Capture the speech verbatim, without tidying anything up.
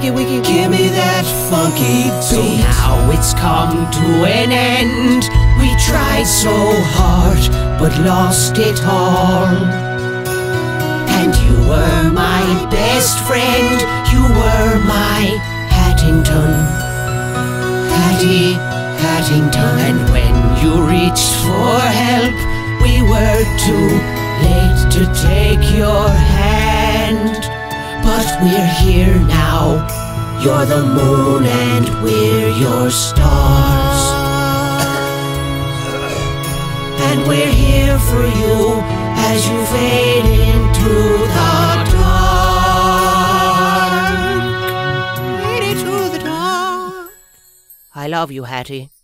wiki wiki, give me that funky beat. So now it's come to an end. We tried so hard, but lost it all. And you were my best friend, you were my Hattington, Hattie Hattington. And when you reached for help, we were too late to take your hand. But we're here now, you're the moon and we're your stars. And we're here for you as you fade into the dark. Fade into the dark. I love you, Hattie.